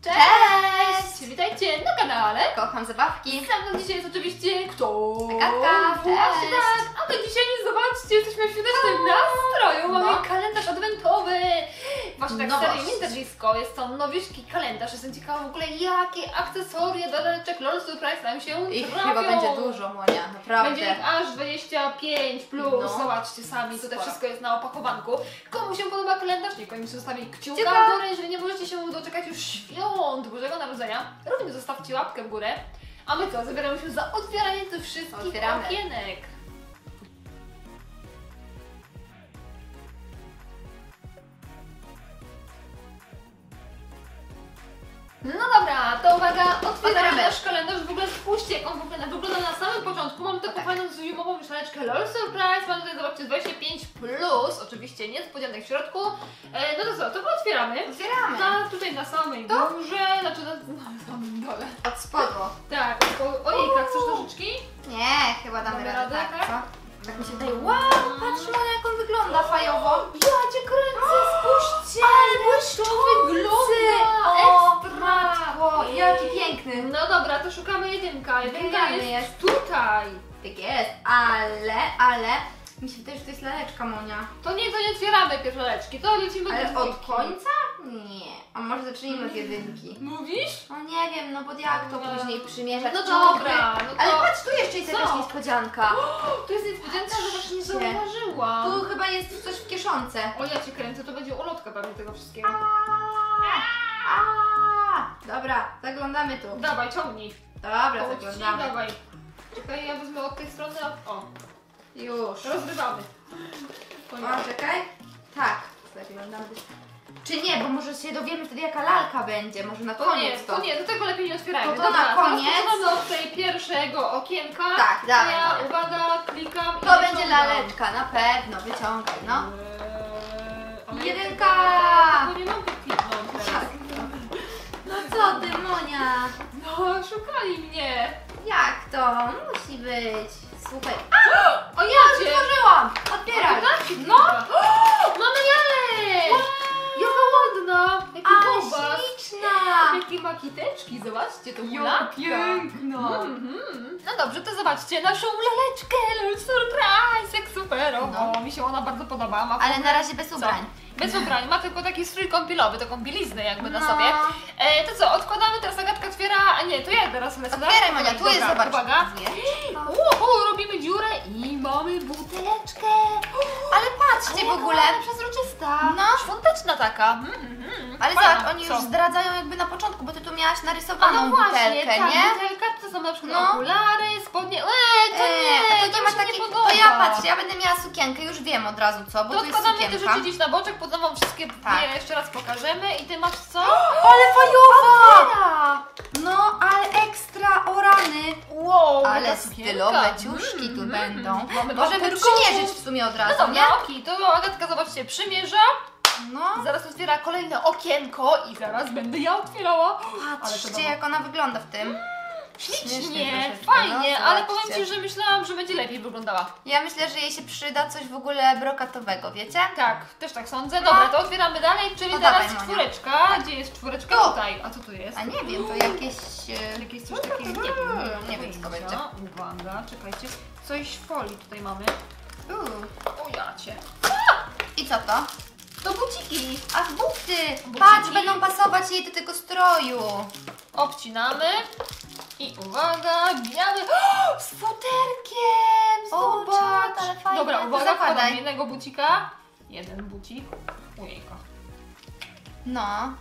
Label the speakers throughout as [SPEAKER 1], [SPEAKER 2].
[SPEAKER 1] Cześć! Witajcie na kanale
[SPEAKER 2] Kocham zabawki.
[SPEAKER 1] Ze mną dzisiaj jest oczywiście kto?
[SPEAKER 2] Agatka,
[SPEAKER 1] Właśnie
[SPEAKER 2] cześć!
[SPEAKER 1] tak! A my dzisiaj, zobaczcie, jesteśmy w świątecznym nastroju. Mamy kalendarz adwentowy. Właśnie tak,
[SPEAKER 2] Nowość.
[SPEAKER 1] serii Winter Disco. Jest to nowiuszki kalendarz. Jestem ciekawa w ogóle, jakie akcesoria do laleczek LOL Surprise nam się
[SPEAKER 2] Ich
[SPEAKER 1] trafią.
[SPEAKER 2] chyba będzie dużo, Monia, naprawdę.
[SPEAKER 1] Będzie ich aż 25 plus.
[SPEAKER 2] No.
[SPEAKER 1] Zobaczcie sami, tutaj
[SPEAKER 2] Sporo.
[SPEAKER 1] wszystko jest na opakowanku. Komu się podoba kalendarz, niekoniecznie zostawi kciuka
[SPEAKER 2] Kciuka.
[SPEAKER 1] w górę. Jeżeli nie możecie się doczekać już świąt Bożego Narodzenia, również zostawcie łapkę w górę. A my co, zabieramy się za otwieranie tych wszystkich
[SPEAKER 2] Otwieramy.
[SPEAKER 1] okienek. No dobra, to uwaga, otwieramy
[SPEAKER 2] Otwieramy.
[SPEAKER 1] nasz kalendarz. W ogóle spójrzcie, jak on w ogóle wygląda na samym początku. Mam taką fajną zimową szaleczkę LOL Surprise. Mam tutaj, zobaczcie, 25 plus, oczywiście niespodzianek w środku. No to co, to otwieramy.
[SPEAKER 2] Otwieramy.
[SPEAKER 1] Tutaj na samej górze, znaczy na samym dole.
[SPEAKER 2] Od spodu.
[SPEAKER 1] Tak, ojejka, chcesz nożyczki?
[SPEAKER 2] Nie, chyba damy
[SPEAKER 1] Damy
[SPEAKER 2] radę,
[SPEAKER 1] radę,
[SPEAKER 2] tak,
[SPEAKER 1] tak?
[SPEAKER 2] co? Tak mi się wydaje. Wow, patrz Monia, jak on wygląda fajowo.
[SPEAKER 1] Ja cię kręcę, spójrzcie!
[SPEAKER 2] Ale
[SPEAKER 1] to wygląda!
[SPEAKER 2] O,
[SPEAKER 1] Ekstra!
[SPEAKER 2] matko, jaki piękny.
[SPEAKER 1] No dobra, to szukamy jedynka. Jedynka
[SPEAKER 2] Genialny
[SPEAKER 1] jest
[SPEAKER 2] jest.
[SPEAKER 1] tutaj.
[SPEAKER 2] Tak jest, ale mi się wydaje, że to jest laleczka, Monia.
[SPEAKER 1] To nie otwieramy pierwszoleczki, to lecimy do
[SPEAKER 2] Ale od
[SPEAKER 1] dwójki.
[SPEAKER 2] końca? Nie. A może zacznijmy od jedynki?
[SPEAKER 1] Mówisz?
[SPEAKER 2] No nie wiem, no bo jak to
[SPEAKER 1] No.
[SPEAKER 2] później przymierzać?
[SPEAKER 1] No
[SPEAKER 2] ciuchy?
[SPEAKER 1] dobra, no to...
[SPEAKER 2] Ale patrz, tu jeszcze jest
[SPEAKER 1] Co?
[SPEAKER 2] jakaś niespodzianka.
[SPEAKER 1] To jest niespodzianka, że właśnie nie
[SPEAKER 2] Patrzcie.
[SPEAKER 1] zauważyłam.
[SPEAKER 2] Tu chyba jest coś w kieszonce.
[SPEAKER 1] O, ja cię kręcę, to będzie ulotka pewnie tego wszystkiego.
[SPEAKER 2] Dobra, zaglądamy tu.
[SPEAKER 1] Dawaj, ciągnij.
[SPEAKER 2] Dobra,
[SPEAKER 1] Połóż ci,
[SPEAKER 2] zaglądamy.
[SPEAKER 1] dawaj. Czekaj, ja wezmę od tej strony, o,
[SPEAKER 2] Już.
[SPEAKER 1] rozrywamy.
[SPEAKER 2] O, czekaj. Tak, zaglądamy. Czy nie, bo może się dowiemy wtedy jaka lalka będzie, może na
[SPEAKER 1] To nie,
[SPEAKER 2] koniec
[SPEAKER 1] to nie, do tego lepiej nie otwierajmy.
[SPEAKER 2] To na koniec.
[SPEAKER 1] Zaczynamy od tej pierwszego okienka.
[SPEAKER 2] Tak, dawaj,
[SPEAKER 1] Ja,
[SPEAKER 2] dawaj.
[SPEAKER 1] uwaga, klikam i
[SPEAKER 2] To będzie
[SPEAKER 1] wyciągam.
[SPEAKER 2] laleczka, na pewno, wyciągaj, no.
[SPEAKER 1] Ale
[SPEAKER 2] Jedynka.
[SPEAKER 1] ja tego nie mogę kliknąć teraz.
[SPEAKER 2] No co ty, Monia?
[SPEAKER 1] No, szukali mnie.
[SPEAKER 2] Jak to? Musi być. Słuchaj.
[SPEAKER 1] O, ja cię.
[SPEAKER 2] Otworzyłam! Otwieraj!
[SPEAKER 1] No! Mamy lalę! Jaka ładna! Jaki
[SPEAKER 2] Ale
[SPEAKER 1] bobas!
[SPEAKER 2] śliczna!
[SPEAKER 1] Jakie makiteczki, zobaczcie, to
[SPEAKER 2] Jak
[SPEAKER 1] lalka.
[SPEAKER 2] piękna.
[SPEAKER 1] No dobrze, to zobaczcie naszą laleczkę, LOL Surprise, jak super! O, mi się ona bardzo podoba. Ma
[SPEAKER 2] Ale na razie bez ubrań.
[SPEAKER 1] Bez ubrań, ma tylko taki strój kąpielowy, taką bieliznę jakby na
[SPEAKER 2] No.
[SPEAKER 1] sobie. To co, odkładamy, teraz Agatka otwiera, a nie, to ja teraz lecę. tak?
[SPEAKER 2] Otwieraj, Monia, tu jest,
[SPEAKER 1] Dobra,
[SPEAKER 2] zobacz.
[SPEAKER 1] Uwaga.
[SPEAKER 2] Zobacz.
[SPEAKER 1] Robimy dziurę i mamy buteleczkę.
[SPEAKER 2] Ale patrzcie w ogóle.
[SPEAKER 1] Przezroczysta.
[SPEAKER 2] No.
[SPEAKER 1] Świąteczna taka.
[SPEAKER 2] Ale
[SPEAKER 1] Fajna.
[SPEAKER 2] zobacz, oni
[SPEAKER 1] Co?
[SPEAKER 2] już zdradzają jakby na początku, bo ty tu miałaś
[SPEAKER 1] A
[SPEAKER 2] narysowaną
[SPEAKER 1] no właśnie,
[SPEAKER 2] butelkę,
[SPEAKER 1] tak,
[SPEAKER 2] nie?
[SPEAKER 1] butelka, to są na przykład
[SPEAKER 2] No.
[SPEAKER 1] okulary, spodnie. To nie,
[SPEAKER 2] to nie ma
[SPEAKER 1] mi się
[SPEAKER 2] takiej.
[SPEAKER 1] podoba.
[SPEAKER 2] To ja patrzę, ja będę miała sukienkę, już wiem od razu co, bo
[SPEAKER 1] To
[SPEAKER 2] tu jest
[SPEAKER 1] odkładamy te
[SPEAKER 2] sukienka.
[SPEAKER 1] rzeczy gdzieś na boczek, potem wam wszystkie
[SPEAKER 2] Tak.
[SPEAKER 1] je jeszcze raz pokażemy i ty masz co?
[SPEAKER 2] Ale fajowa!
[SPEAKER 1] Otwiera!
[SPEAKER 2] No, ale ekstra orany.
[SPEAKER 1] Wow,
[SPEAKER 2] Ale
[SPEAKER 1] jaka sukienka.
[SPEAKER 2] stylowe ciuszki tu będą.
[SPEAKER 1] Mamy
[SPEAKER 2] Możemy
[SPEAKER 1] bamperków.
[SPEAKER 2] przymierzyć w sumie od
[SPEAKER 1] No
[SPEAKER 2] razu,
[SPEAKER 1] dobra,
[SPEAKER 2] nie?
[SPEAKER 1] oki, to Agatka, zobaczcie, przymierza,
[SPEAKER 2] No.
[SPEAKER 1] zaraz otwiera kolejne okienko i zaraz będę ja otwierała. Ale to
[SPEAKER 2] Patrzcie,
[SPEAKER 1] dobra.
[SPEAKER 2] jak ona wygląda w tym.
[SPEAKER 1] Ślicznie,
[SPEAKER 2] troszeczkę,
[SPEAKER 1] fajnie,
[SPEAKER 2] no,
[SPEAKER 1] ale
[SPEAKER 2] zobaczcie.
[SPEAKER 1] powiem Ci, że myślałam, że będzie lepiej wyglądała.
[SPEAKER 2] Ja myślę, że jej się przyda coś w ogóle brokatowego, wiecie?
[SPEAKER 1] Tak, też tak sądzę. Dobra, to otwieramy dalej, czyli
[SPEAKER 2] No
[SPEAKER 1] teraz
[SPEAKER 2] dawaj, Monia.
[SPEAKER 1] czwóreczka. Gdzie jest czwóreczka?
[SPEAKER 2] Tu.
[SPEAKER 1] Tutaj. A co tu jest?
[SPEAKER 2] A nie wiem, to jakieś...
[SPEAKER 1] Jakieś coś takiego,
[SPEAKER 2] Nie wiem, co to będzie.
[SPEAKER 1] Uwaga, czekajcie. Coś w folii tutaj mamy. O jacie.
[SPEAKER 2] I co to?
[SPEAKER 1] To buciki.
[SPEAKER 2] Ach, buty!
[SPEAKER 1] Buciki.
[SPEAKER 2] Patrz, będą pasować jej do tego stroju.
[SPEAKER 1] Obcinamy. I uwaga, biały. O, z futerkiem!
[SPEAKER 2] O,
[SPEAKER 1] Zobacz.
[SPEAKER 2] czad, ale fajnie.
[SPEAKER 1] Dobra,
[SPEAKER 2] To
[SPEAKER 1] uwaga,
[SPEAKER 2] zakładaj.
[SPEAKER 1] wkładam jednego bucika. Jeden bucik. Ujejka.
[SPEAKER 2] No.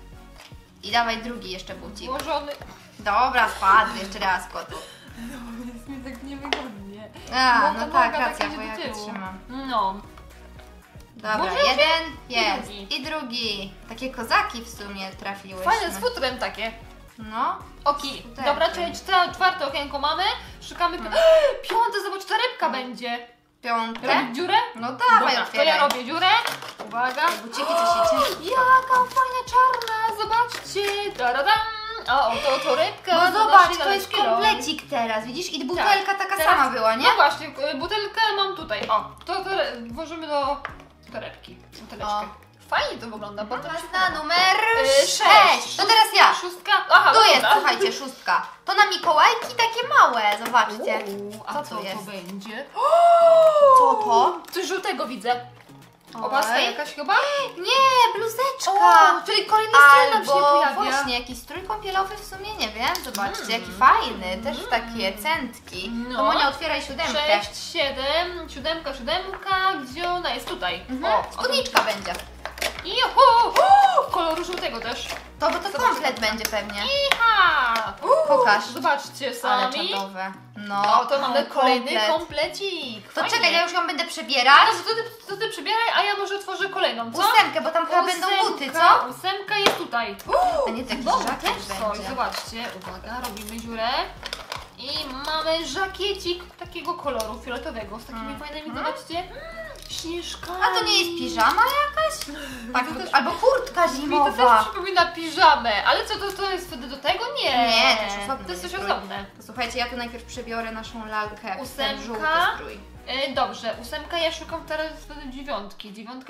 [SPEAKER 2] I dawaj drugi jeszcze bucik.
[SPEAKER 1] Włożony.
[SPEAKER 2] Dobra, spadł, jeszcze raz kotu.
[SPEAKER 1] No, jest mi tak niewygodnie.
[SPEAKER 2] A,
[SPEAKER 1] Bo
[SPEAKER 2] no
[SPEAKER 1] ta
[SPEAKER 2] tak,
[SPEAKER 1] noga
[SPEAKER 2] racja,
[SPEAKER 1] tak
[SPEAKER 2] bo
[SPEAKER 1] idzie
[SPEAKER 2] ja
[SPEAKER 1] do
[SPEAKER 2] go
[SPEAKER 1] tyłu.
[SPEAKER 2] trzymam.
[SPEAKER 1] No.
[SPEAKER 2] Dobra,
[SPEAKER 1] Może
[SPEAKER 2] jeden
[SPEAKER 1] i
[SPEAKER 2] jest.
[SPEAKER 1] drugi.
[SPEAKER 2] I drugi. Takie kozaki w sumie trafiłyśmy.
[SPEAKER 1] Fajne, z futrem takie.
[SPEAKER 2] No.
[SPEAKER 1] Oki.
[SPEAKER 2] Futerkiem.
[SPEAKER 1] Dobra, czyli czwarte okienko mamy. Szukamy piąte, zobacz, torebka będzie.
[SPEAKER 2] Piąte.
[SPEAKER 1] Robić dziurę?
[SPEAKER 2] No dawaj,
[SPEAKER 1] Dobra, to
[SPEAKER 2] otwieraj.
[SPEAKER 1] ja robię dziurę. Uwaga.
[SPEAKER 2] Buciki co się dzieje?
[SPEAKER 1] Jaka fajna czarna, zobaczcie. Taradam. O, to torebka.
[SPEAKER 2] No
[SPEAKER 1] do
[SPEAKER 2] zobacz,
[SPEAKER 1] naszej
[SPEAKER 2] to jest
[SPEAKER 1] laleczki LOL.
[SPEAKER 2] komplecik teraz, widzisz? I butelka taka
[SPEAKER 1] Teraz-
[SPEAKER 2] sama była, nie?
[SPEAKER 1] No właśnie, butelkę mam tutaj. O, to włożymy do torebki. Buteleczkę. Fajnie to wygląda, bo to
[SPEAKER 2] Czas
[SPEAKER 1] się
[SPEAKER 2] na
[SPEAKER 1] podoba.
[SPEAKER 2] numer 6.
[SPEAKER 1] 6.
[SPEAKER 2] To teraz ja.
[SPEAKER 1] Szóstka. Aha,
[SPEAKER 2] Tu jest,
[SPEAKER 1] dobra.
[SPEAKER 2] słuchajcie, 6. To na Mikołajki takie małe, zobaczcie.
[SPEAKER 1] A
[SPEAKER 2] Co
[SPEAKER 1] co
[SPEAKER 2] to jest?
[SPEAKER 1] to będzie?
[SPEAKER 2] Co to?
[SPEAKER 1] Coś żółtego widzę.
[SPEAKER 2] Oj.
[SPEAKER 1] Opaska jakaś chyba?
[SPEAKER 2] Nie, bluzeczka.
[SPEAKER 1] Czyli kolejny strój nam się
[SPEAKER 2] Albo
[SPEAKER 1] pojawia.
[SPEAKER 2] właśnie jakiś strój kąpielowy w sumie, nie wiem, zobaczcie, jaki fajny, też takie centki.
[SPEAKER 1] No.
[SPEAKER 2] To Monia, otwieraj 7.
[SPEAKER 1] 6, 7, 7, gdzie ona jest? Tutaj.
[SPEAKER 2] O, spódniczka będzie.
[SPEAKER 1] Juhu! Koloru żółtego też.
[SPEAKER 2] To bo to komplet będzie pewnie.
[SPEAKER 1] Iha!
[SPEAKER 2] Pokaż.
[SPEAKER 1] Zobaczcie
[SPEAKER 2] Ale
[SPEAKER 1] sami.
[SPEAKER 2] czadowe. No,
[SPEAKER 1] O, to mamy
[SPEAKER 2] ale
[SPEAKER 1] kolejny
[SPEAKER 2] komplet.
[SPEAKER 1] komplecik.
[SPEAKER 2] To
[SPEAKER 1] Fajnie.
[SPEAKER 2] czekaj, ja już ją będę przebierać.
[SPEAKER 1] No, to ty przybieraj, a ja może otworzę kolejną, co?
[SPEAKER 2] 8, bo tam chyba będą buty, co?
[SPEAKER 1] 8 jest tutaj.
[SPEAKER 2] A nie, to jakiś
[SPEAKER 1] Bo
[SPEAKER 2] żakiet
[SPEAKER 1] też coś,
[SPEAKER 2] będzie.
[SPEAKER 1] zobaczcie. Uwaga, robimy dziurę. I mamy żakiecik takiego koloru fioletowego z takimi fajnymi, zobaczcie, śnieżkami.
[SPEAKER 2] A to nie jest piżama jakaś? Tak,
[SPEAKER 1] To też-
[SPEAKER 2] albo kurtka
[SPEAKER 1] Mi to też
[SPEAKER 2] zimowa.
[SPEAKER 1] przypomina piżamę, ale co to jest wtedy do tego? Nie.
[SPEAKER 2] Nie, to jest osobny
[SPEAKER 1] To jest coś
[SPEAKER 2] strój.
[SPEAKER 1] osobne.
[SPEAKER 2] To słuchajcie, ja tu najpierw przebiorę naszą lalkę w ten
[SPEAKER 1] 8.
[SPEAKER 2] żółty strój.
[SPEAKER 1] Dobrze, 8, ja szukam teraz wtedy 9. 9,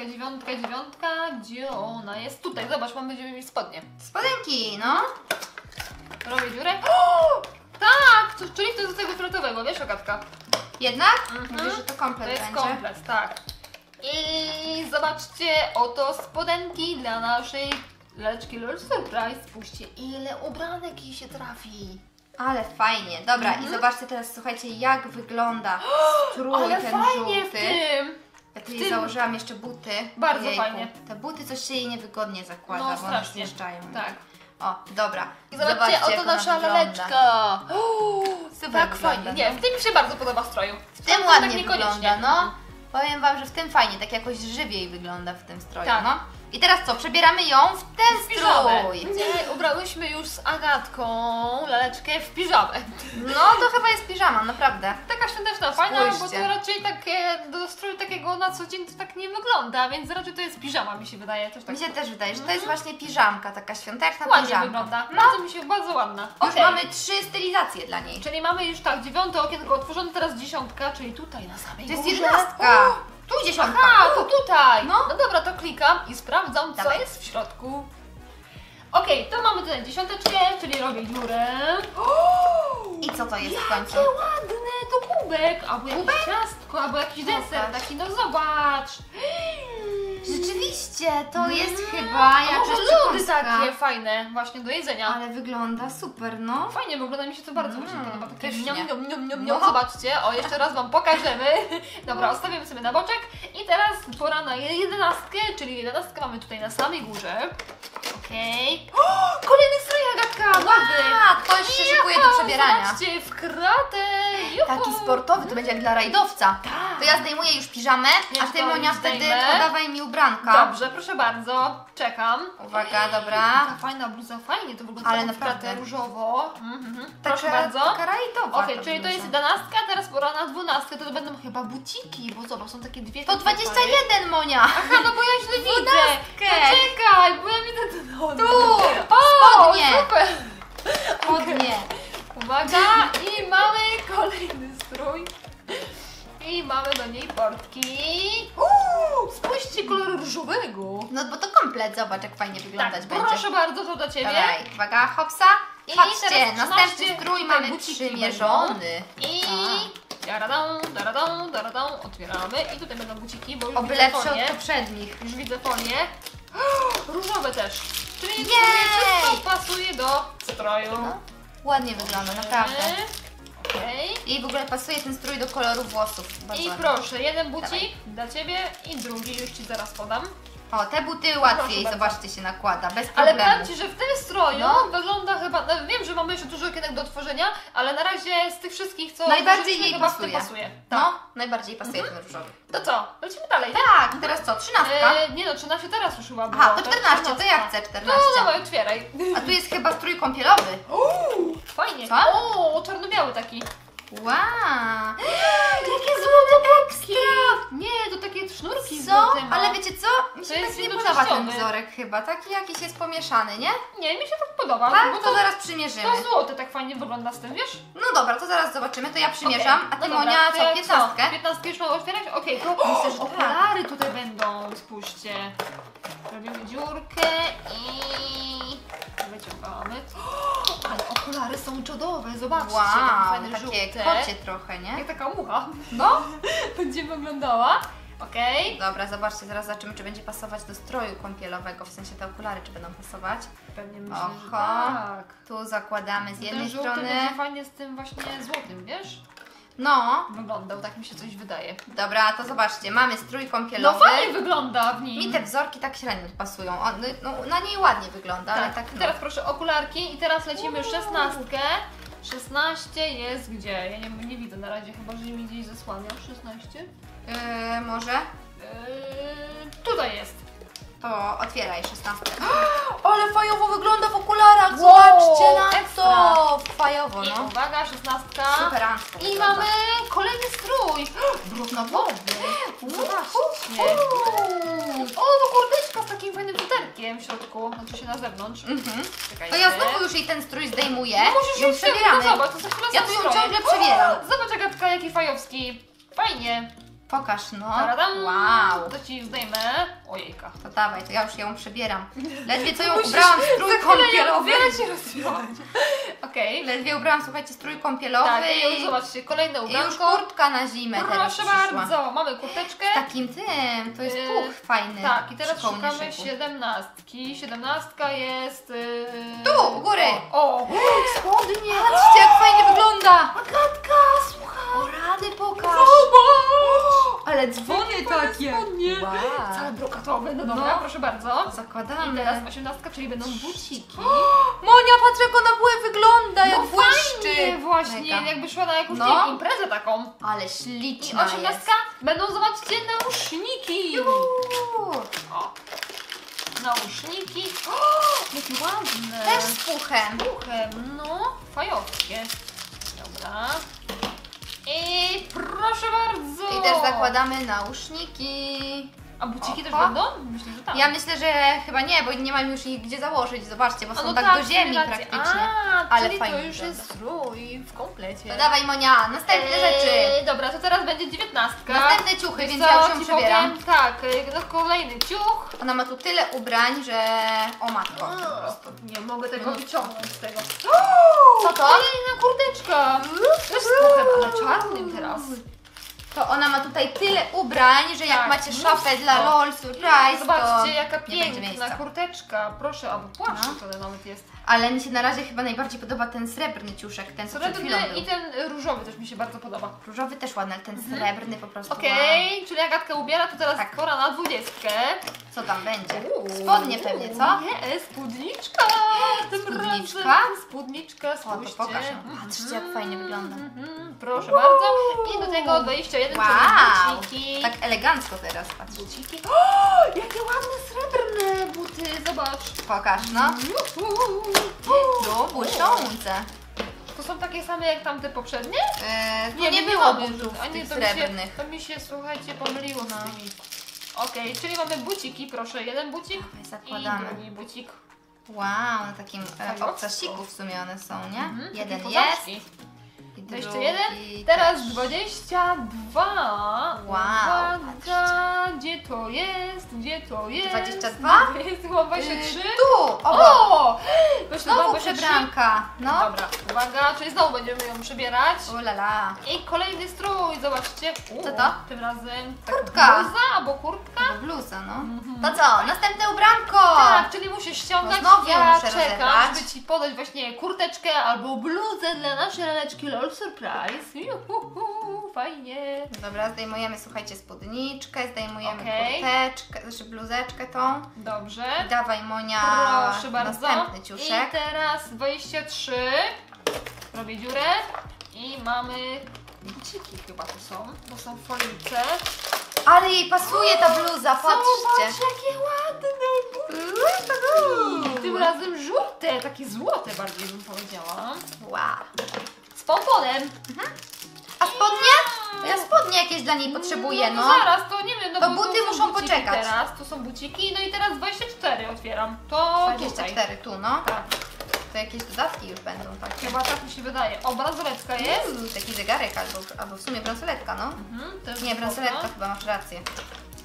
[SPEAKER 1] gdzie ona jest? Tutaj, zobacz, będziemy mieć spodnie.
[SPEAKER 2] Spodenki, no.
[SPEAKER 1] Robię dziurę. O! Tak, czyli to jest do tego fioletowego, wiesz, Agatka?
[SPEAKER 2] Jednak?
[SPEAKER 1] Mhm.
[SPEAKER 2] Mówisz, że to komplet
[SPEAKER 1] To jest
[SPEAKER 2] będzie.
[SPEAKER 1] komplet, tak. I zobaczcie, oto spodenki dla naszej laleczki Lol Surprise. Spójrzcie, ile ubranek jej się trafi.
[SPEAKER 2] Ale fajnie. Dobra, i zobaczcie teraz, słuchajcie, jak wygląda strój
[SPEAKER 1] Ale
[SPEAKER 2] ten
[SPEAKER 1] fajnie w
[SPEAKER 2] żółty.
[SPEAKER 1] tym.
[SPEAKER 2] Ja tu jej
[SPEAKER 1] tym-
[SPEAKER 2] założyłam jeszcze buty.
[SPEAKER 1] Bardzo
[SPEAKER 2] Ojejku.
[SPEAKER 1] fajnie.
[SPEAKER 2] Te buty coś się jej niewygodnie zakłada,
[SPEAKER 1] No
[SPEAKER 2] bo one
[SPEAKER 1] strasznie.
[SPEAKER 2] zjeżdżają.
[SPEAKER 1] Tak.
[SPEAKER 2] O, dobra.
[SPEAKER 1] I zobaczcie,
[SPEAKER 2] jak
[SPEAKER 1] oto
[SPEAKER 2] ona
[SPEAKER 1] nasza
[SPEAKER 2] wygląda.
[SPEAKER 1] laleczka.
[SPEAKER 2] Super
[SPEAKER 1] Tak
[SPEAKER 2] wygląda,
[SPEAKER 1] fajnie. Nie,
[SPEAKER 2] no.
[SPEAKER 1] w tym mi się bardzo podoba w stroju.
[SPEAKER 2] W tym
[SPEAKER 1] tamtym
[SPEAKER 2] ładnie
[SPEAKER 1] tak niekoniecznie.
[SPEAKER 2] wygląda, no. Powiem Wam, że w tym fajnie, tak jakoś żywiej wygląda w tym stroju,
[SPEAKER 1] Tak.
[SPEAKER 2] no. I teraz co, przebieramy ją w ten
[SPEAKER 1] Piżamę.
[SPEAKER 2] strój.
[SPEAKER 1] Nie, ubrałyśmy już z Agatką laleczkę w piżamę.
[SPEAKER 2] No, to chyba jest piżama, naprawdę.
[SPEAKER 1] Taka świąteczna, fajna, bo
[SPEAKER 2] Spójrzcie.
[SPEAKER 1] to raczej takie do stroju takiego na co dzień to tak nie wygląda, więc raczej to jest piżama, mi się wydaje. Też tak
[SPEAKER 2] Mi się też wydaje, że to jest właśnie piżamka, taka świąteczna
[SPEAKER 1] ładnie
[SPEAKER 2] piżamka.
[SPEAKER 1] wygląda.
[SPEAKER 2] No,
[SPEAKER 1] Bardzo mi się, bardzo ładna.
[SPEAKER 2] już
[SPEAKER 1] Okej.
[SPEAKER 2] mamy 3 stylizacje dla niej.
[SPEAKER 1] Czyli mamy już tak, 9 okienko otworzone, teraz 10, czyli tutaj na samej
[SPEAKER 2] To jest
[SPEAKER 1] górze.
[SPEAKER 2] 11. Tu 10.
[SPEAKER 1] Aha, to tutaj.
[SPEAKER 2] No.
[SPEAKER 1] No dobra, to klikam i sprawdzam, co
[SPEAKER 2] Dawaj.
[SPEAKER 1] jest w środku. Okej, to mamy tutaj 10, czyli robię dziurę.
[SPEAKER 2] I co to jest w końcu?
[SPEAKER 1] Jakie ładne, to kubek, albo jakieś
[SPEAKER 2] Kubek?
[SPEAKER 1] ciastko, albo jakiś deser
[SPEAKER 2] Pokaż.
[SPEAKER 1] taki, no zobacz.
[SPEAKER 2] Rzeczywiście, to jest chyba
[SPEAKER 1] A
[SPEAKER 2] jakaś
[SPEAKER 1] może lody
[SPEAKER 2] przekąska.
[SPEAKER 1] takie fajne, właśnie do jedzenia.
[SPEAKER 2] Ale wygląda super, no.
[SPEAKER 1] Fajnie wygląda, mi się to bardzo właśnie podoba. Takie
[SPEAKER 2] pysznie.
[SPEAKER 1] niam.
[SPEAKER 2] No.
[SPEAKER 1] Zobaczcie, o jeszcze raz Wam pokażemy. Dobra, odstawiamy sobie na boczek i teraz pora na 11, czyli 11 mamy tutaj na samej górze. Okej. Kolejny strój, Agatka, nowy.
[SPEAKER 2] A, ktoś się szykuje do przebierania.
[SPEAKER 1] Zobaczcie, w kratę. Juhu.
[SPEAKER 2] Taki sportowy, to będzie jak dla rajdowca.
[SPEAKER 1] Tak.
[SPEAKER 2] To ja zdejmuję już piżamę,
[SPEAKER 1] Ja
[SPEAKER 2] a
[SPEAKER 1] już
[SPEAKER 2] ty
[SPEAKER 1] to
[SPEAKER 2] Monia
[SPEAKER 1] już
[SPEAKER 2] wtedy
[SPEAKER 1] zdejmę.
[SPEAKER 2] podawaj mi ubranka.
[SPEAKER 1] Dobrze, proszę bardzo, czekam.
[SPEAKER 2] Uwaga, dobra.
[SPEAKER 1] Taka fajna bluza, fajnie to wygląda.
[SPEAKER 2] Ale
[SPEAKER 1] taką
[SPEAKER 2] naprawdę.
[SPEAKER 1] kratę różowo. Proszę bardzo.
[SPEAKER 2] Taka rajdowa.
[SPEAKER 1] Okej,
[SPEAKER 2] ta
[SPEAKER 1] czyli to
[SPEAKER 2] bluza.
[SPEAKER 1] jest 11, teraz pora na 12, to będą chyba buciki, bo zobacz, są takie dwie
[SPEAKER 2] To
[SPEAKER 1] takie pary.
[SPEAKER 2] 21, Monia.
[SPEAKER 1] Aha, no bo ja źle widzę.
[SPEAKER 2] 12.
[SPEAKER 1] Czekaj, bo ja widzę ten nowy.
[SPEAKER 2] Tu,
[SPEAKER 1] O,
[SPEAKER 2] spodnie.
[SPEAKER 1] super.
[SPEAKER 2] Spodnie.
[SPEAKER 1] Uwaga, i mamy kolejny strój. I mamy do niej portki. Spójrzcie, kolor różowego.
[SPEAKER 2] No bo to komplet, zobacz jak fajnie wyglądać
[SPEAKER 1] Tak,
[SPEAKER 2] będzie.
[SPEAKER 1] proszę bardzo, to dla Ciebie.
[SPEAKER 2] Dawaj, uwaga, hopsa.
[SPEAKER 1] I
[SPEAKER 2] Patrzcie,
[SPEAKER 1] teraz
[SPEAKER 2] następny
[SPEAKER 1] 13
[SPEAKER 2] strój
[SPEAKER 1] tutaj
[SPEAKER 2] mamy
[SPEAKER 1] buciki
[SPEAKER 2] przymierzony.
[SPEAKER 1] I daradą, otwieramy i tutaj będą buciki, bo już
[SPEAKER 2] O
[SPEAKER 1] widzę
[SPEAKER 2] byle lepsze
[SPEAKER 1] folię.
[SPEAKER 2] od poprzednich.
[SPEAKER 1] Już widzę folię. Różowe też. Czyli
[SPEAKER 2] Jej!
[SPEAKER 1] wszystko pasuje do stroju.
[SPEAKER 2] No, ładnie wygląda, naprawdę.
[SPEAKER 1] Okej.
[SPEAKER 2] I w ogóle pasuje ten strój do koloru włosów. Bardzo
[SPEAKER 1] I
[SPEAKER 2] ładnie.
[SPEAKER 1] proszę, jeden bucik
[SPEAKER 2] Dawaj.
[SPEAKER 1] dla Ciebie i drugi już Ci zaraz podam.
[SPEAKER 2] O, te buty łatwiej,
[SPEAKER 1] bardzo.
[SPEAKER 2] zobaczcie, się nakłada, bez
[SPEAKER 1] Ale
[SPEAKER 2] problemu.
[SPEAKER 1] powiem Ci, że w tym stroju
[SPEAKER 2] No.
[SPEAKER 1] wygląda chyba, no wiem, że mamy jeszcze dużo okienek do otworzenia, ale na razie z tych wszystkich, co
[SPEAKER 2] Najbardziej
[SPEAKER 1] otworzyliśmy,
[SPEAKER 2] jej
[SPEAKER 1] chyba w tym
[SPEAKER 2] pasuje.
[SPEAKER 1] pasuje. Tak.
[SPEAKER 2] No, najbardziej pasuje ten różowy.
[SPEAKER 1] To co? Lecimy dalej.
[SPEAKER 2] Tak, teraz co, 13?
[SPEAKER 1] Nie no, 13 teraz już chyba było.
[SPEAKER 2] Aha, to
[SPEAKER 1] tak?
[SPEAKER 2] 14, to ja chcę
[SPEAKER 1] No
[SPEAKER 2] 14.
[SPEAKER 1] dawaj, otwieraj.
[SPEAKER 2] A tu jest chyba strój kąpielowy.
[SPEAKER 1] Fajnie.
[SPEAKER 2] Co?
[SPEAKER 1] O, czarno-biały taki.
[SPEAKER 2] Wow! Jakie złote ekstra!
[SPEAKER 1] Nie, to takie sznurki
[SPEAKER 2] Co?
[SPEAKER 1] złote ma.
[SPEAKER 2] Ale wiecie co? Mi się
[SPEAKER 1] To
[SPEAKER 2] tak
[SPEAKER 1] jest
[SPEAKER 2] nie podoba ten
[SPEAKER 1] jednoczęściowy.
[SPEAKER 2] wzorek chyba. Taki jakiś jest pomieszany, nie?
[SPEAKER 1] Nie, mi się tak podoba.
[SPEAKER 2] Tak?
[SPEAKER 1] bo
[SPEAKER 2] To zaraz przymierzymy.
[SPEAKER 1] to złote tak fajnie wygląda z tym, wiesz?
[SPEAKER 2] No dobra, to zaraz zobaczymy. To ja przymierzam.
[SPEAKER 1] Okej,
[SPEAKER 2] A ty
[SPEAKER 1] no dobra,
[SPEAKER 2] Monia,
[SPEAKER 1] to
[SPEAKER 2] co,
[SPEAKER 1] ja
[SPEAKER 2] 15?
[SPEAKER 1] 15 już mam otwierać? Okej, to
[SPEAKER 2] Myślę, że tak.
[SPEAKER 1] okulary tutaj będą, spójrzcie. Robimy dziurkę i wyciągamy. Ale okulary są czodowe, zobaczcie,
[SPEAKER 2] Wow,
[SPEAKER 1] fajne
[SPEAKER 2] takie
[SPEAKER 1] żółte.
[SPEAKER 2] kocie trochę, nie?
[SPEAKER 1] Jak taka mucha
[SPEAKER 2] No.
[SPEAKER 1] będzie wyglądała. Okej.
[SPEAKER 2] Dobra, zobaczcie, zaraz zobaczymy, czy będzie pasować do stroju kąpielowego, w sensie te okulary, czy będą pasować.
[SPEAKER 1] Pewnie myślę, że
[SPEAKER 2] Oho.
[SPEAKER 1] tak.
[SPEAKER 2] Tu zakładamy z jednej
[SPEAKER 1] Ten żółty
[SPEAKER 2] strony.
[SPEAKER 1] będzie fajnie z tym właśnie złotym, wiesz?
[SPEAKER 2] No,
[SPEAKER 1] Wyglądał, tak mi się coś wydaje.
[SPEAKER 2] dobra, to zobaczcie, mamy strój
[SPEAKER 1] No
[SPEAKER 2] kąpielowy.
[SPEAKER 1] fajnie wygląda w nim.
[SPEAKER 2] Mi te wzorki tak średnio pasują. No, na niej ładnie wygląda, ale tak.
[SPEAKER 1] I teraz proszę okularki i teraz lecimy 16. 16 jest gdzie? Ja nie widzę na razie, chyba że mi gdzieś zasłania. 16?
[SPEAKER 2] Może?
[SPEAKER 1] Tutaj jest.
[SPEAKER 2] To otwieraj 16. Ale fajowo wygląda w okularach!
[SPEAKER 1] Wow,
[SPEAKER 2] Zobaczcie na
[SPEAKER 1] ekstra.
[SPEAKER 2] to! Fajowo,
[SPEAKER 1] I
[SPEAKER 2] no.
[SPEAKER 1] uwaga, 16.
[SPEAKER 2] Superancko
[SPEAKER 1] I
[SPEAKER 2] wygląda.
[SPEAKER 1] mamy kolejny strój. Brudnowodny. Zobaczcie. O, to kurteczka z takim fajnym futerkiem w środku. Znaczy się na zewnątrz. Czekajcie.
[SPEAKER 2] To ja znowu już jej ten strój zdejmuję.
[SPEAKER 1] Musisz
[SPEAKER 2] ją
[SPEAKER 1] jej
[SPEAKER 2] przebieramy.
[SPEAKER 1] No zobacz, to za chwilę
[SPEAKER 2] Ja
[SPEAKER 1] są
[SPEAKER 2] tu ją
[SPEAKER 1] stroje.
[SPEAKER 2] ciągle przebieram.
[SPEAKER 1] Zobacz Agatka, jaki fajowski. Fajnie.
[SPEAKER 2] Pokaż, no.
[SPEAKER 1] Taradam.
[SPEAKER 2] Wow.
[SPEAKER 1] To ci zdejmę. Ojejka.
[SPEAKER 2] To dawaj, to ja już ją przebieram. Ledwie co ją
[SPEAKER 1] Musisz
[SPEAKER 2] ubrałam strój
[SPEAKER 1] za chwilę
[SPEAKER 2] kąpielowy.
[SPEAKER 1] ją się rozwiązać. Okej.
[SPEAKER 2] Ledwie ubrałam, słuchajcie, strój kąpielowy.
[SPEAKER 1] Tak, i już zobaczcie, kolejne
[SPEAKER 2] I już
[SPEAKER 1] ubranko.
[SPEAKER 2] kurtka na zimę teraz
[SPEAKER 1] Proszę
[SPEAKER 2] przyszła.
[SPEAKER 1] bardzo, mamy kurteczkę.
[SPEAKER 2] Takim tym, to jest puch fajny.
[SPEAKER 1] Tak, i teraz
[SPEAKER 2] przy
[SPEAKER 1] szukamy
[SPEAKER 2] kołnierzyku.
[SPEAKER 1] 17. 17 jest...
[SPEAKER 2] Tu, u góry.
[SPEAKER 1] O! Spodnie!
[SPEAKER 2] Patrzcie, jak fajnie wygląda.
[SPEAKER 1] Agatka, słuchaj!
[SPEAKER 2] O rady pokaż.
[SPEAKER 1] Zobacz!
[SPEAKER 2] Ale dzwony takie.
[SPEAKER 1] Spodnie.
[SPEAKER 2] Wow.
[SPEAKER 1] Całe brokatowe, no dobra,
[SPEAKER 2] No.
[SPEAKER 1] proszę bardzo. I
[SPEAKER 2] Zakładamy.
[SPEAKER 1] teraz 18, czyli będą buciki.
[SPEAKER 2] Monia, patrz jak ona wygląda, jak błyszczy.
[SPEAKER 1] Fajnie, właśnie,
[SPEAKER 2] Mega.
[SPEAKER 1] jakby szła na jakąś
[SPEAKER 2] No.
[SPEAKER 1] imprezę taką.
[SPEAKER 2] Ale
[SPEAKER 1] I
[SPEAKER 2] śliczna
[SPEAKER 1] 18
[SPEAKER 2] jest.
[SPEAKER 1] będą, zobaczcie, nauszniki. O, nauszniki. O, jakie ładne.
[SPEAKER 2] Też z puchem.
[SPEAKER 1] Puchem, no, fajowskie. Dobra. I proszę bardzo.
[SPEAKER 2] I też zakładamy nauszniki.
[SPEAKER 1] A buciki też
[SPEAKER 2] Oho.
[SPEAKER 1] będą? Myślę, że tak.
[SPEAKER 2] Ja myślę, że chyba nie, bo nie mam już ich gdzie założyć. Zobaczcie, bo
[SPEAKER 1] A,
[SPEAKER 2] są
[SPEAKER 1] no
[SPEAKER 2] tak do ziemi
[SPEAKER 1] racja.
[SPEAKER 2] praktycznie.
[SPEAKER 1] A,
[SPEAKER 2] Ale
[SPEAKER 1] czyli
[SPEAKER 2] fajnie
[SPEAKER 1] to już
[SPEAKER 2] wygląda.
[SPEAKER 1] jest strój w komplecie.
[SPEAKER 2] No dawaj Monia, następne rzeczy.
[SPEAKER 1] Dobra, to teraz będzie 19.
[SPEAKER 2] Następne ciuchy,
[SPEAKER 1] Wiesz
[SPEAKER 2] więc
[SPEAKER 1] co,
[SPEAKER 2] ja już ją
[SPEAKER 1] ci
[SPEAKER 2] przebieram.
[SPEAKER 1] powiem, tak, no kolejny ciuch.
[SPEAKER 2] Ona ma tu tyle ubrań, że o matko. Po prostu.
[SPEAKER 1] Nie mogę tego wyciągnąć z tego.
[SPEAKER 2] Co to?
[SPEAKER 1] Kolejna kurteczka. Też z puchem, ale czarnym teraz.
[SPEAKER 2] To ona ma tutaj tyle ubrań, że jak
[SPEAKER 1] Tak,
[SPEAKER 2] macie
[SPEAKER 1] mnóstwo.
[SPEAKER 2] szafę dla LOL Surprise, to
[SPEAKER 1] Zobaczcie, jaka
[SPEAKER 2] nie będzie
[SPEAKER 1] piękna
[SPEAKER 2] miejsca.
[SPEAKER 1] kurteczka. Proszę, albo płaszcz
[SPEAKER 2] No.
[SPEAKER 1] to nawet jest.
[SPEAKER 2] Ale mi się na razie chyba najbardziej podoba ten srebrny ciuszek, ten co przed chwilą
[SPEAKER 1] Srebrny
[SPEAKER 2] był.
[SPEAKER 1] i ten różowy też mi się bardzo podoba.
[SPEAKER 2] Różowy też ładny, ale ten srebrny po prostu.
[SPEAKER 1] Okej, czyli Agatka ubiera, to teraz
[SPEAKER 2] Tak.
[SPEAKER 1] pora na 20.
[SPEAKER 2] Wow. Co tam będzie? Spodnie pewnie, co?
[SPEAKER 1] Nie, spódniczka! Tym
[SPEAKER 2] Spódniczka?
[SPEAKER 1] razem. Spódniczka,
[SPEAKER 2] O, to
[SPEAKER 1] spójrzcie.
[SPEAKER 2] pokaż ją. Patrzcie, jak fajnie wygląda.
[SPEAKER 1] Proszę bardzo. I do tego 21,
[SPEAKER 2] Wow,
[SPEAKER 1] czyli buciki.
[SPEAKER 2] tak elegancko teraz, patrz.
[SPEAKER 1] Buciki. O, jakie ładne srebrne buty, zobacz.
[SPEAKER 2] Pokaż, no. Tu błyszczące.
[SPEAKER 1] To są takie same jak tamte poprzednie?
[SPEAKER 2] Tu nie było
[SPEAKER 1] mamy
[SPEAKER 2] butów
[SPEAKER 1] A nie,
[SPEAKER 2] tych
[SPEAKER 1] to mi się,
[SPEAKER 2] srebrnych.
[SPEAKER 1] to mi się, słuchajcie, pomyliło
[SPEAKER 2] No.
[SPEAKER 1] z tymi. Okej, czyli mamy buciki, proszę, jeden bucik
[SPEAKER 2] Dawaj,
[SPEAKER 1] i
[SPEAKER 2] zakładamy.
[SPEAKER 1] drugi bucik.
[SPEAKER 2] Wow, na takim
[SPEAKER 1] Fajowsko.
[SPEAKER 2] obcasiku w sumie one są, nie?
[SPEAKER 1] Mhm,
[SPEAKER 2] Jeden
[SPEAKER 1] takie
[SPEAKER 2] jest.
[SPEAKER 1] kozaczki.
[SPEAKER 2] I
[SPEAKER 1] To jeszcze
[SPEAKER 2] drugi
[SPEAKER 1] jeden. Teraz
[SPEAKER 2] też.
[SPEAKER 1] 22.
[SPEAKER 2] Wow,
[SPEAKER 1] Uwaga, gdzie to jest? Gdzie to jest?
[SPEAKER 2] 22?
[SPEAKER 1] Jest chyba 23.
[SPEAKER 2] Tu, obok.
[SPEAKER 1] O! Weź to
[SPEAKER 2] Znowu
[SPEAKER 1] 23.
[SPEAKER 2] przebranka. No.
[SPEAKER 1] Dobra, uwaga, czyli znowu będziemy ją przebierać.
[SPEAKER 2] Ulala.
[SPEAKER 1] I kolejny strój, zobaczcie.
[SPEAKER 2] Co to?
[SPEAKER 1] Tym razem taka
[SPEAKER 2] Kurtka.
[SPEAKER 1] bluza albo kurtka.
[SPEAKER 2] To bluza, no. To co? Następne ubranko.
[SPEAKER 1] Tak, czyli musisz ściągać.
[SPEAKER 2] No znowu ją
[SPEAKER 1] ja
[SPEAKER 2] muszę
[SPEAKER 1] czekam,
[SPEAKER 2] rozebrać.
[SPEAKER 1] żeby ci podać właśnie kurteczkę albo bluzę dla naszej laleczki LOL Surprise. Juhu, fajnie.
[SPEAKER 2] Dobra, zdejmujemy, słuchajcie, spódniczkę, zdejmujemy
[SPEAKER 1] Okej.
[SPEAKER 2] kurteczkę, znaczy bluzeczkę tą.
[SPEAKER 1] Dobrze.
[SPEAKER 2] Dawaj Monia,
[SPEAKER 1] Proszę bardzo.
[SPEAKER 2] następny ciuszek.
[SPEAKER 1] I teraz 23. Robię dziurę. I mamy buciki chyba to są, bo są w folice.
[SPEAKER 2] Ale jej pasuje ta bluza, patrzcie.
[SPEAKER 1] Zobacz, jakie ładne buciki. Tym razem żółte, takie złote bardziej bym powiedziała.
[SPEAKER 2] Wow.
[SPEAKER 1] Z pomponem.
[SPEAKER 2] A spodnie? To ja spodnie jakieś dla niej potrzebuję, no.
[SPEAKER 1] Zaraz, to nie wiem, no
[SPEAKER 2] To
[SPEAKER 1] bo
[SPEAKER 2] buty
[SPEAKER 1] są
[SPEAKER 2] muszą
[SPEAKER 1] buciki
[SPEAKER 2] poczekać.
[SPEAKER 1] Teraz, tu są buciki, no i teraz 24 otwieram. To
[SPEAKER 2] 24
[SPEAKER 1] tutaj.
[SPEAKER 2] tu, no.
[SPEAKER 1] Tak,
[SPEAKER 2] To jakieś dodatki już będą takie.
[SPEAKER 1] chyba tak mi się wydaje. O, bransoletka jest.
[SPEAKER 2] Taki zegarek albo w sumie bransoletka, no.
[SPEAKER 1] Też
[SPEAKER 2] Nie, bransoletka
[SPEAKER 1] złota.
[SPEAKER 2] chyba, masz rację.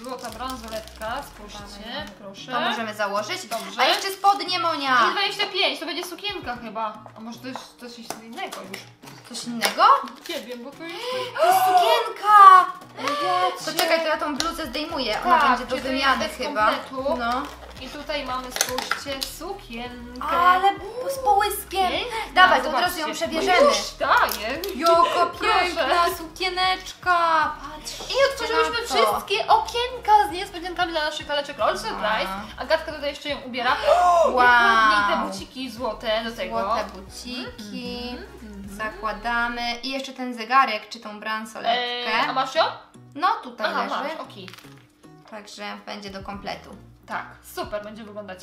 [SPEAKER 1] złota bransoletka, spójrzcie, proszę.
[SPEAKER 2] To możemy założyć.
[SPEAKER 1] Dobrze.
[SPEAKER 2] A jeszcze spodnie, Monia.
[SPEAKER 1] I 25, to będzie sukienka chyba. A może to jest coś innego już?
[SPEAKER 2] Coś innego?
[SPEAKER 1] Nie wiem, bo to jest...
[SPEAKER 2] To jest sukienka! To
[SPEAKER 1] Wiecie.
[SPEAKER 2] czekaj, to ja tą bluzę zdejmuję. Ona
[SPEAKER 1] Tak,
[SPEAKER 2] będzie do
[SPEAKER 1] czyli to
[SPEAKER 2] wymiany
[SPEAKER 1] jest bez
[SPEAKER 2] chyba.
[SPEAKER 1] kompletu.
[SPEAKER 2] No.
[SPEAKER 1] I tutaj mamy, spójrzcie, sukienkę.
[SPEAKER 2] Ale z połyskiem.
[SPEAKER 1] Piękna,
[SPEAKER 2] Dawaj, to teraz
[SPEAKER 1] zobaczcie.
[SPEAKER 2] ją
[SPEAKER 1] No
[SPEAKER 2] przebierzemy.
[SPEAKER 1] już daję.
[SPEAKER 2] Jaka
[SPEAKER 1] Proszę.
[SPEAKER 2] piękna sukieneczka. Patrz.
[SPEAKER 1] I otworzyliśmy wszystkie okienka z niespodziankami dla naszych laleczek Roll Surprise. Agatka tutaj jeszcze ją ubiera.
[SPEAKER 2] Wow.
[SPEAKER 1] I te buciki złote do tego.
[SPEAKER 2] Złote buciki. Zakładamy. I jeszcze ten zegarek, czy tą bransoletkę.
[SPEAKER 1] A masz ją?
[SPEAKER 2] No tutaj
[SPEAKER 1] Aha,
[SPEAKER 2] leży.
[SPEAKER 1] masz, okej.
[SPEAKER 2] Także będzie do kompletu.
[SPEAKER 1] Tak, super będzie wyglądać.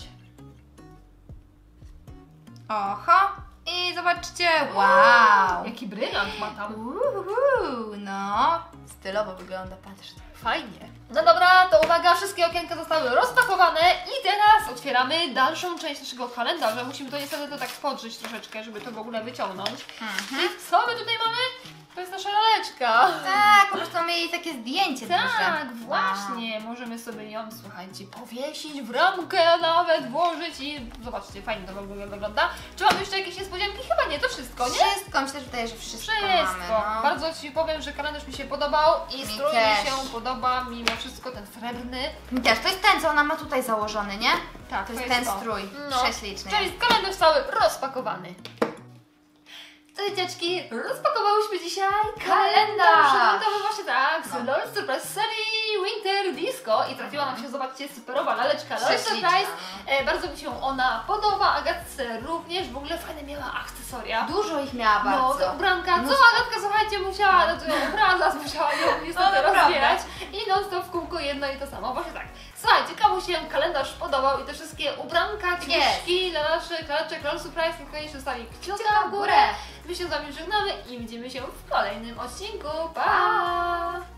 [SPEAKER 2] Oho. I zobaczcie. Wow.
[SPEAKER 1] Jaki brylant ma tam.
[SPEAKER 2] No. Stylowo wygląda, patrz.
[SPEAKER 1] Fajnie. No dobra, to uwaga, wszystkie okienka zostały rozpakowane i teraz otwieramy dalszą część naszego kalendarza. Musimy to niestety to tak podrzeć troszeczkę, żeby to w ogóle wyciągnąć. I co my tutaj mamy? To jest nasza laleczka.
[SPEAKER 2] Tak, po prostu mamy jej takie zdjęcie duże.
[SPEAKER 1] Tak, właśnie. Możemy sobie ją, słuchajcie, powiesić w ramkę, nawet włożyć i zobaczcie, fajnie to w ogóle wygląda. Czy mamy jeszcze jakieś niespodzianki? Chyba nie, to wszystko, nie?
[SPEAKER 2] Wszystko, myślę, że tutaj, że wszystko mamy. No.
[SPEAKER 1] Bardzo Ci powiem, że kalendarz mi się podobał i
[SPEAKER 2] Mi
[SPEAKER 1] strój
[SPEAKER 2] też.
[SPEAKER 1] mi się podoba, mimo wszystko ten srebrny.
[SPEAKER 2] Mi też, to jest ten, co ona ma tutaj założony, nie?
[SPEAKER 1] Tak,
[SPEAKER 2] To jest ten
[SPEAKER 1] to.
[SPEAKER 2] strój
[SPEAKER 1] No.
[SPEAKER 2] prześliczny.
[SPEAKER 1] Czyli kalendarz cały rozpakowany. Co dzieciaczki, rozpakowałyśmy dzisiaj
[SPEAKER 2] Kalendarz!
[SPEAKER 1] prezentowy właśnie tak,
[SPEAKER 2] No.
[SPEAKER 1] z LOL Surprise serii Winter Disco i trafiła nam się, zobaczcie, superowa laleczka LOL
[SPEAKER 2] Prześliczna.
[SPEAKER 1] Surprise. Bardzo mi się ona podoba, Agatce również, w ogóle fajne miała akcesoria.
[SPEAKER 2] Dużo ich miała
[SPEAKER 1] No,
[SPEAKER 2] bardzo.
[SPEAKER 1] te ubranka, co
[SPEAKER 2] Mnóstwo.
[SPEAKER 1] Agatka, słuchajcie, musiała na to ją obraza, musiała ją niestety
[SPEAKER 2] No, naprawdę.
[SPEAKER 1] rozbierać i non stop w kółko jedno i to samo, właśnie tak. Słuchajcie, komu się kalendarz podobał i te wszystkie ubranka, kciuszki dla naszych laleczek LOL Surprise, niech koniecznie zostawi kciuka w górę. My się z Wami żegnamy i widzimy się w kolejnym odcinku. Pa!